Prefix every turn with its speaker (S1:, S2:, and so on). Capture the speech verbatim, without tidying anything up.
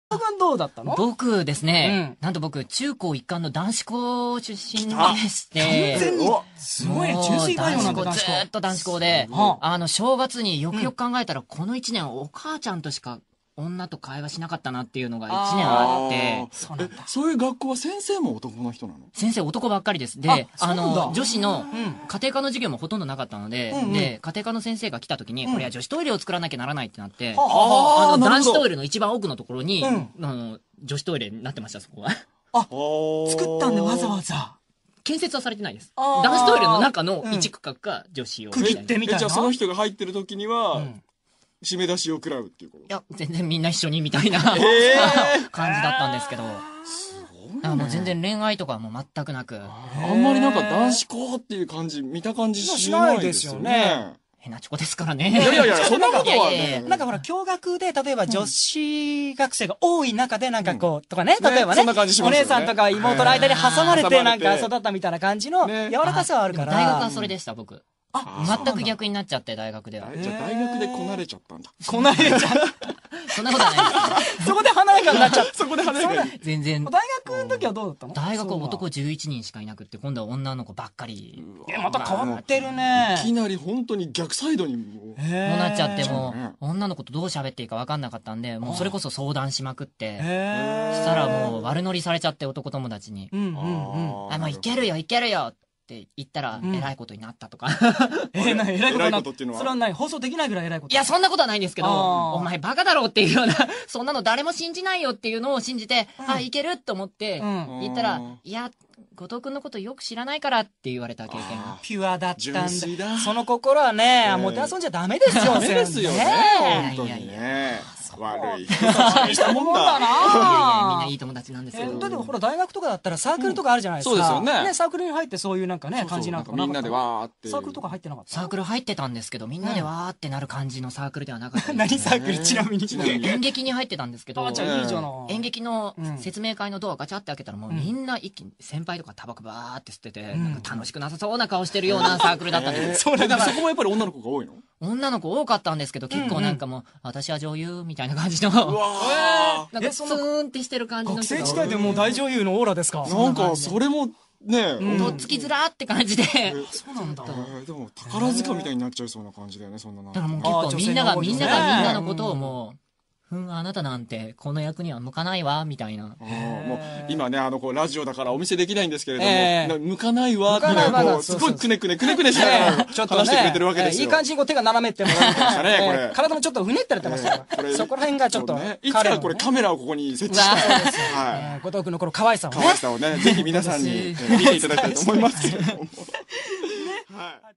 S1: 君どうだったの？
S2: 僕ですね、なんと僕、中高一貫の男子校出身でして、
S1: 完全に、すごいね、純粋バイオなんだ、
S2: 男子校。ずーっと男子校で、あの、正月によくよく考えたら、この一年お母ちゃんとしか女と会話しなかったなっていうのが一年あって、
S3: そうなんだ。そういう学校は先生も男の人なの？
S2: 先生男ばっかりです。で、あの、女子の家庭科の授業もほとんどなかったので、で、家庭科の先生が来た時に、これは女子トイレを作らなきゃならないってなって、あの、男子トイレの一番奥のところに、あの、女子トイレになってました、そこは。
S1: あ、作ったんでわざわざ。
S2: 建設はされてないです。男子トイレの中の一区画が女子用。
S1: 区切ってみたいな。
S3: じゃあその人が入ってる時には、締め出しを食らうっていうこと？
S2: いや、全然みんな一緒にみたいな感じだったんですけど。すごいね。もう全然恋愛とかはもう全くなく。
S3: あんまりなんか男子校っていう感じ、見た感じしないですよね。
S2: 変なチョコですからね。
S3: いやいやいや、そんなことはね。
S1: なんかほら、共学で、例えば女子学生が多い中で、なんかこう、とかね、例えばね、お姉さんとか妹の間に挟まれて、なんか育ったみたいな感じの柔らかさはあるから。
S2: 大学はそれでした、僕。あ、全く逆になっちゃって、大学では。
S3: じゃあ大学でこなれちゃったんだ。
S1: こなれちゃった。
S2: そんなことはないです。
S1: そこで華やかになっちゃった。
S3: そこで華やかに。
S2: 全然。
S1: 大学の時はどうだったの？
S2: 大学は男じゅういちにんしかいなくって、今度は女の子ばっかり。
S1: え、また変わってるね。
S3: いきなり本当に逆サイドにも
S2: うなっちゃって、もう、女の子とどう喋っていいか分かんなかったんで、もうそれこそ相談しまくって、そしたらもう悪乗りされちゃって、男友達に。うんうんうん。あ、もういけるよ、いけるよって言ったら、えらいことになったとか。
S1: え、な、えらいことになったっていうのは？それはない、放送できないぐらいえらいこと。
S2: いや、そんなことはないんですけど、お前バカだろっていうような、そんなの誰も信じないよっていうのを信じて、あ、いけると思って、言ったら、いや、後藤くんのことよく知らないからって言われた経験が。
S1: ピュアだったんだ。その心はね、もてあそんじゃダメですよ。
S3: ダメですよね。本当にね。悪い。
S1: したもんだな。
S2: いやいや、みんないい友達なんですよ。
S1: だってほら、大学とかだったらサークルとかあるじゃないですか。
S3: そうですよね。
S1: ね、サークルに入ってそういうなんかね、感じなんか
S3: みんなでわーって。
S1: サークルとか入ってなかった？
S2: サークル入ってたんですけど、みんなでわーってなる感じのサークルではなかった。
S1: 何サークル？ちなみに。
S2: 演劇に入ってたんですけど、
S1: あ、じゃあいいじゃない。
S2: 演劇の説明会のドアガチャって開けたらもうみんな一気に先輩とかタバコバーって吸ってて、なんか楽しくなさそうな顔してるようなサークルだったんです。
S3: そうだからそこもやっぱり女の子が多いの？
S2: 女の子多かったんですけど、結構なんかもう、私は女優みたいな感じの、なんかツーンってしてる感じの人が。
S1: 学生時代でもう大女優のオーラですか？
S3: なんか、それも、ね
S2: え。とっつきづらって感じで。
S1: そうなんだ。
S3: でも、宝塚みたいになっちゃいそうな感じだよね、そんなの。
S2: だからもう結構みんなが、みんながみんなのことをもう、ふん、あなたなんて、この役には向かないわ、みたいな。
S3: もう、今ね、あの、こう、ラジオだからお見せできないんですけれども、向かないわ、っていうのを、すごいくねくね、くねくねしながら、話してくれてるわけですよ。
S1: いい感じにこう手が斜めってのがね、これ。体もちょっとふねってられてますよ。そこら辺がちょっと。
S3: いつからこれカメラをここに設置した
S1: はい。後藤君のこの可愛さをね。
S3: 可愛さをね、ぜひ皆さんに見ていただきたいと思いますけれども。はい。